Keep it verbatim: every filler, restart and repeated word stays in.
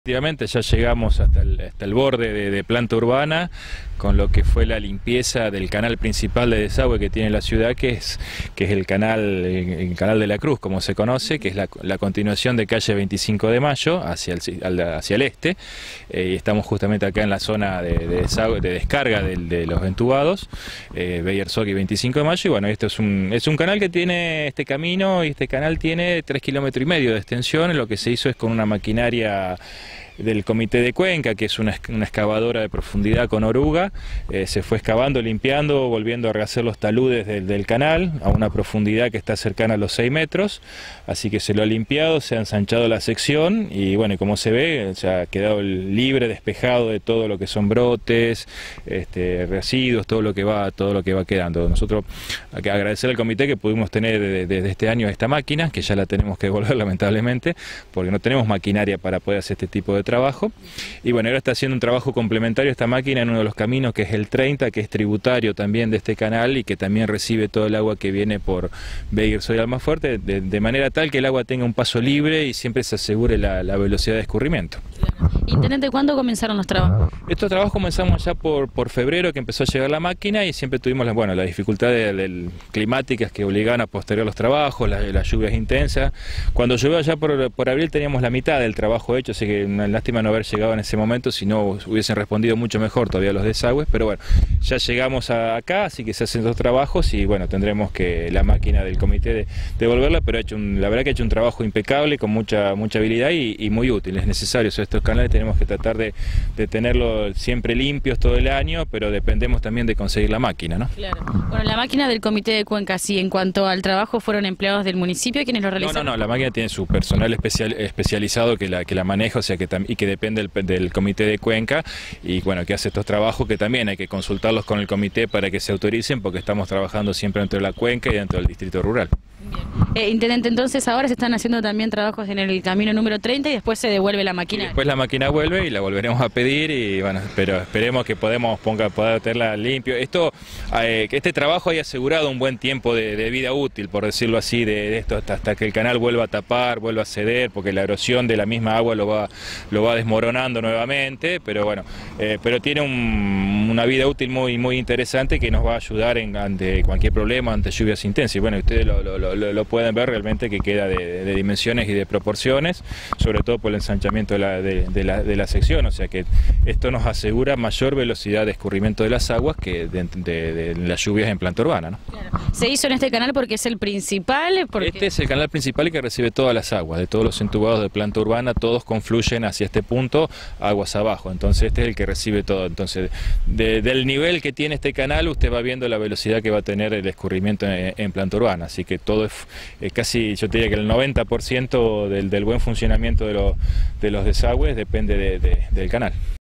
Efectivamente, ya llegamos hasta el, hasta el borde de, de planta urbana, con lo que fue la limpieza del canal principal de desagüe que tiene la ciudad, que es, que es el canal, el canal de la Cruz, como se conoce, que es la, la continuación de calle veinticinco de mayo hacia el, hacia el este, eh, y estamos justamente acá en la zona de, de, desagüe, de descarga de, de los entubados, eh, Beyersog y veinticinco de mayo, y bueno, esto es un, es un canal que tiene este camino, y este canal tiene tres kilómetros y medio de extensión. Lo que se hizo es con una maquinaria del Comité de Cuenca, que es una, una excavadora de profundidad con oruga, eh, se fue excavando, limpiando, volviendo a rehacer los taludes del, del canal a una profundidad que está cercana a los seis metros, así que se lo ha limpiado, se ha ensanchado la sección y bueno, como se ve, se ha quedado libre, despejado de todo lo que son brotes, este, residuos, todo lo que va, todo lo que va quedando. Nosotros hay que agradecer al comité que pudimos tener desde, desde este año esta máquina, que ya la tenemos que devolver lamentablemente, porque no tenemos maquinaria para poder hacer este tipo de trabajo, y bueno, ahora está haciendo un trabajo complementario esta máquina en uno de los caminos, que es el treinta, que es tributario también de este canal y que también recibe todo el agua que viene por Beyersog y Almafuerte, de, de manera tal que el agua tenga un paso libre y siempre se asegure la, la velocidad de escurrimiento. Intendente, ¿cuándo comenzaron los trabajos? Estos trabajos comenzamos ya por, por febrero, que empezó a llegar la máquina, y siempre tuvimos las, bueno, las dificultades del, climáticas que obligaban a postergar los trabajos, las, las lluvias intensas. Cuando llovió allá por, por abril teníamos la mitad del trabajo hecho, así que una lástima no haber llegado en ese momento, si no hubiesen respondido mucho mejor todavía los desagües, pero bueno, ya llegamos a, acá, así que se hacen dos trabajos y bueno, tendremos que la máquina del comité de, devolverla, pero ha hecho un, la verdad que ha hecho un trabajo impecable, con mucha, mucha habilidad y, y muy útil, es necesario. O sea, estos canales tenemos que tratar de, de tenerlos siempre limpios todo el año, pero dependemos también de conseguir la máquina, ¿no? Claro. Bueno, la máquina del Comité de Cuenca, sí, en cuanto al trabajo, ¿fueron empleados del municipio quienes lo realizaron? No, no, no, la máquina tiene su personal especial, especializado que la, que la maneja, o sea, que y que depende del, del Comité de Cuenca, y bueno, que hace estos trabajos que también hay que consultarlos con el comité para que se autoricen, porque estamos trabajando siempre dentro de la cuenca y dentro del distrito rural. Eh, Intendente, entonces ahora se están haciendo también trabajos en el camino número treinta y después se devuelve la máquina. Y después la máquina vuelve y la volveremos a pedir, y bueno, pero esperemos que podemos ponga, poder tenerla limpio. Esto, eh, que este trabajo haya asegurado un buen tiempo de, de vida útil, por decirlo así, de, de esto hasta, hasta que el canal vuelva a tapar, vuelva a ceder, porque la erosión de la misma agua lo va, lo va desmoronando nuevamente, pero bueno, eh, pero tiene un, una vida útil muy, muy interesante que nos va a ayudar en, ante cualquier problema, ante lluvias intensas. Y bueno, ustedes lo, lo, lo, lo pueden ver realmente que queda de, de dimensiones y de proporciones, sobre todo por el ensanchamiento de la, de, de, la, de la sección, o sea que esto nos asegura mayor velocidad de escurrimiento de las aguas que de, de, de las lluvias en planta urbana, ¿no? Claro. Se hizo en este canal porque es el principal. Porque... Este es el canal principal y que recibe todas las aguas, de todos los entubados de planta urbana, todos confluyen hacia este punto, aguas abajo, entonces este es el que recibe todo. Entonces, de, del nivel que tiene este canal, usted va viendo la velocidad que va a tener el escurrimiento en, en planta urbana, así que todo es eh, casi, yo te diría que el noventa por ciento del, del buen funcionamiento de, lo, de los desagües depende de, de, del canal.